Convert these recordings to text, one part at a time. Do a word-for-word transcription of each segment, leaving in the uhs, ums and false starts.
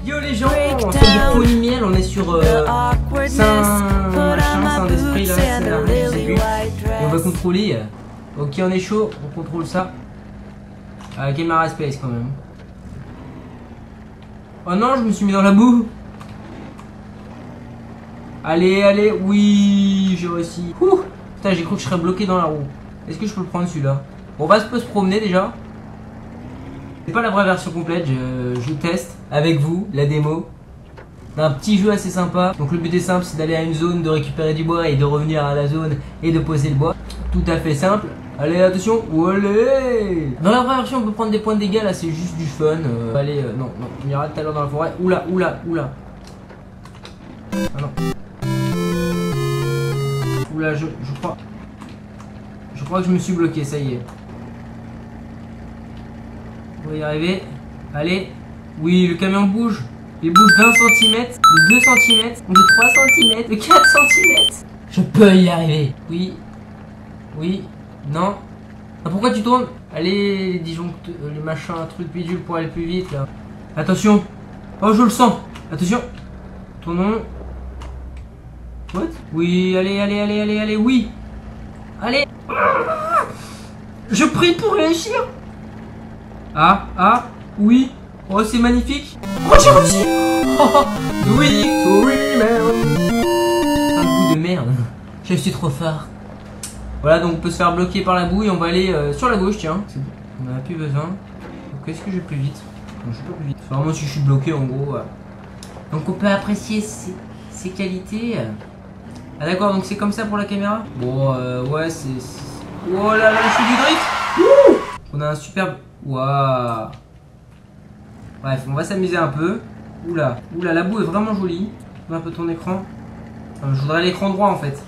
Yo les gens, on fait du pony miel, on est sur euh, Saint machin, Saint d'esprit là, scénario, je sais plus. Et on va contrôler. Ok, on est chaud, on contrôle ça. Euh, Caméra Space quand même. Oh non, je me suis mis dans la boue. Allez, allez, oui, j'ai réussi. Ouh, putain, j'ai cru que je serais bloqué dans la roue. Est-ce que je peux le prendre celui-là? Bon, on va se peut se promener déjà. C'est pas la vraie version complète, je, je teste avec vous la démo d'un petit jeu assez sympa. Donc le but est simple, c'est d'aller à une zone, de récupérer du bois et de revenir à la zone et de poser le bois. Tout à fait simple. Allez, attention, allez. Dans la vraie version on peut prendre des points de dégâts, là c'est juste du fun. euh, Allez, euh, non, non, on ira tout à l'heure dans la forêt. Oula, oula, oula. Ah non. Oula, je, je crois Je crois que je me suis bloqué, ça y est. On va y arriver. Allez. Oui, le camion bouge. Il bouge d'un centimètre, de deux centimètres, de trois centimètres, de quatre centimètres. Je peux y arriver. Oui. Oui. Non. Ah, pourquoi tu tournes? Allez, les disjoncteurs, les machins, trucs bidules pour aller plus vite là. Attention. Oh, je le sens. Attention. Tournons. What? Oui, allez, allez, allez, allez, allez. Oui. Allez. Je prie pour réussir. Ah, ah, oui. Oh, c'est magnifique. Oh, j'ai réussi. Oh, oui, sorry, man. Un bout de merde. Je suis trop fort. Voilà, donc on peut se faire bloquer par la boue et on va aller euh, sur la gauche, tiens. On en a plus besoin. Donc, est-ce que je vais plus vite? Non, je vais pas plus vite. C'est vraiment si je suis bloqué, en gros. Ouais. Donc, on peut apprécier ses, ses qualités. Ah, d'accord, donc c'est comme ça pour la caméra? Bon, euh, ouais, c'est... Oh là là, je fais du drift. Ouh, on a un superbe... Waouh. Bref, on va s'amuser un peu. Oula, oula, la boue est vraiment jolie. Un peu ton écran. Enfin, je voudrais l'écran droit en fait.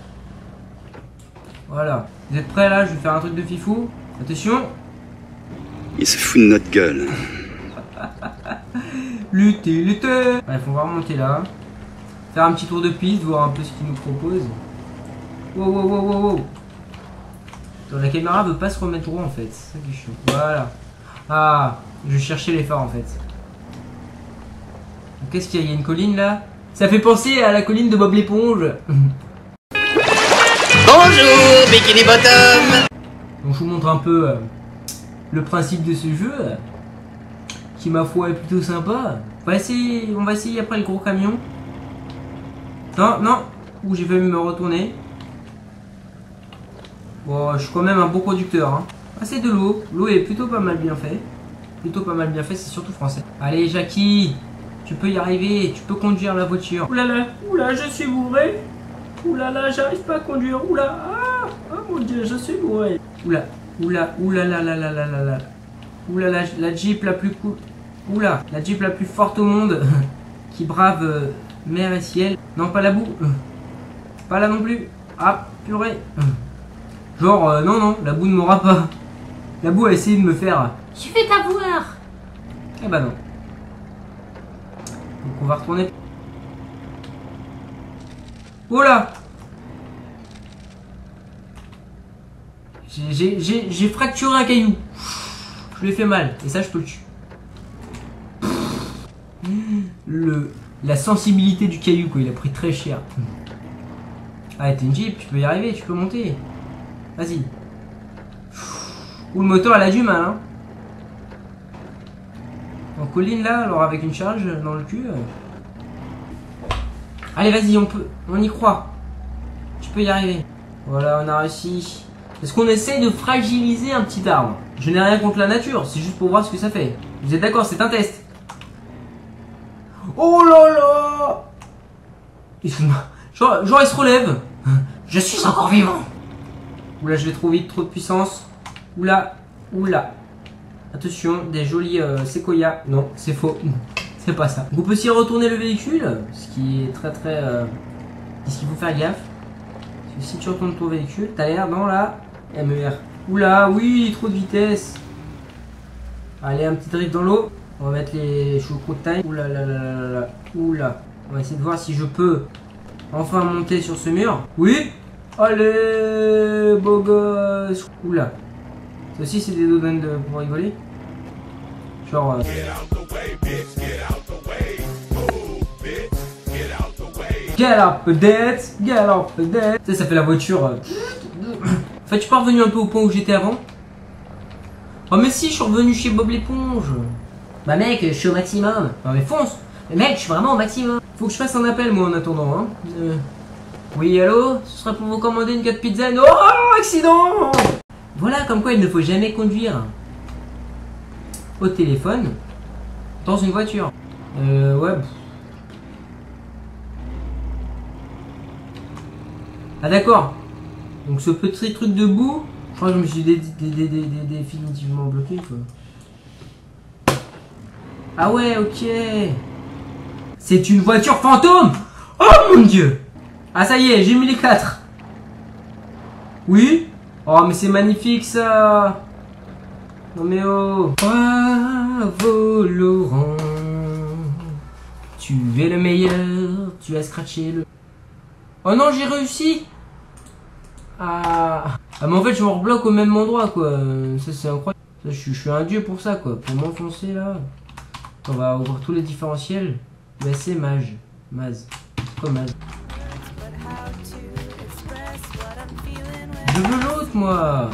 Voilà. Vous êtes prêts là? Je vais faire un truc de fifou. Attention. Il se fout de notre gueule. L'utilité. Bref, on va remonter là. Faire un petit tour de piste, voir un peu ce qu'il nous propose. Wow, wow, wow, wow, wow. Donc, la caméra veut pas se remettre droit en fait. C'est ça qui est chiant. Voilà. Ah, je cherchais les phares en fait. Qu'est-ce qu'il y a? Il y a une colline là. Ça fait penser à la colline de Bob l'éponge. Bonjour, Bikini Bottom. Donc je vous montre un peu euh, le principe de ce jeu, euh, qui ma foi est plutôt sympa. On va essayer, on va essayer après le gros camion. Non, non. Ouh, j'ai failli me retourner. Bon, je suis quand même un bon conducteur. Hein. Ah, c'est de l'eau. L'eau est plutôt pas mal bien fait. Plutôt pas mal bien fait, c'est surtout français. Allez, Jackie, tu peux y arriver. Tu peux conduire la voiture. Oulala, oula, je suis bourré. Oulala, j'arrive pas à conduire. Oula, ah, oh mon dieu, je suis bourré. Oula, oula, oulala, la la la la la. Oulala, la Jeep la plus cool. Oula, la Jeep la plus forte au monde. Qui brave euh, mer et ciel. Non, pas la boue. Pas là non plus. Ah, purée. Genre, euh, non, non, la boue ne m'aura pas. La boue a essayé de me faire... Je vais t'avoir. Eh bah non. Donc on va retourner. Oh là. J'ai fracturé un caillou. Je lui ai fait mal. Et ça, je peux le tuer. Le, la sensibilité du caillou, quoi. Il a pris très cher. Ah, t'es une Jeep, tu peux y arriver, tu peux monter. Vas-y. Ou le moteur, elle a du mal, hein. En colline, là, alors avec une charge dans le cul. Euh... Allez, vas-y, on peut. On y croit. Tu peux y arriver. Voilà, on a réussi. Est-ce qu'on essaie de fragiliser un petit arbre? Je n'ai rien contre la nature, c'est juste pour voir ce que ça fait. Vous êtes d'accord, c'est un test. Oh là là. Excuse-moi. Genre, genre, il se relève. Je suis encore vivant. Oula, je vais trop vite, trop de puissance. Oula, oula. Attention, des jolis euh, séquoias. Non, c'est faux. C'est pas ça. Donc on peut s'y retourner le véhicule, ce qui est très très... Euh... Qu'est-ce qu'il faut faire gaffe? Parce que si tu retournes ton véhicule, t'as l'air dans la M E R. Oula, oui, trop de vitesse. Allez, un petit drift dans l'eau. On va mettre les choucroutes taille. Oula, là, là, là, là, là. Oula. On va essayer de voir si je peux enfin monter sur ce mur. Oui. Allez, beau gosse. Oula. Ça aussi, c'est des domaines de, pour rigoler. Genre... Euh... Get up, vedette. Get up, vedette. Tu sais, ça fait la voiture. euh. En fait, je suis pas revenu un peu au point où j'étais avant. Oh, mais si, je suis revenu chez Bob l'éponge. Bah, mec, je suis au maximum. Non, mais fonce. Mais mec, je suis vraiment au maximum. Faut que je fasse un appel, moi, en attendant. Hein. Euh... Oui, allô? Ce serait pour vous commander une quatre pizzas. Oh, accident! Voilà, comme quoi il ne faut jamais conduire au téléphone dans une voiture. Euh, ouais. Ah, d'accord. Donc, ce petit truc de boue, je crois que je me suis dé dé dé dé dé définitivement bloqué, quoi. Ah, ouais, ok. C'est une voiture fantôme! Oh mon dieu! Ah, ça y est, j'ai mis les quatre. Oui? Oh, mais c'est magnifique ça! Non, mais oh! Bravo, Laurent! Tu es le meilleur, tu as scratché le. Oh non, j'ai réussi! Ah. Ah, mais en fait, je me rebloque au même endroit, quoi. Ça, c'est incroyable. Ça, je, je suis un dieu pour ça, quoi. Pour m'enfoncer là. On va ouvrir tous les différentiels. Bah, c'est mage. Maz. Quoi, maz? Je veux l'autre, moi.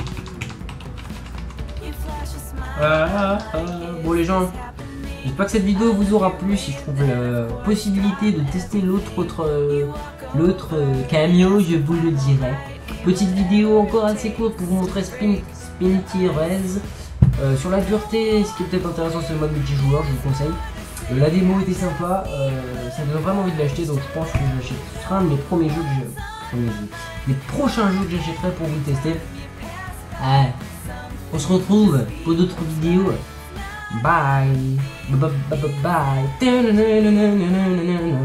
Ah, ah, ah. Bon, les gens, j'espère que cette vidéo vous aura plu. Si je trouve la possibilité de tester l'autre autre, euh, l'autre euh, camion, je vous le dirai. Petite vidéo encore assez courte pour vous montrer Spin, Spin Tires. Euh, sur la dureté, ce qui est peut-être intéressant, c'est le mode multijoueur, je vous conseille. Euh, la démo était sympa, euh, ça me donne vraiment envie de l'acheter, donc je pense que je l'achète. Ce sera un de mes premiers jeux que je... les prochains jeux que j'achèterai pour vous le tester. Ah, on se retrouve pour d'autres vidéos. Bye. Bye bye bye bye.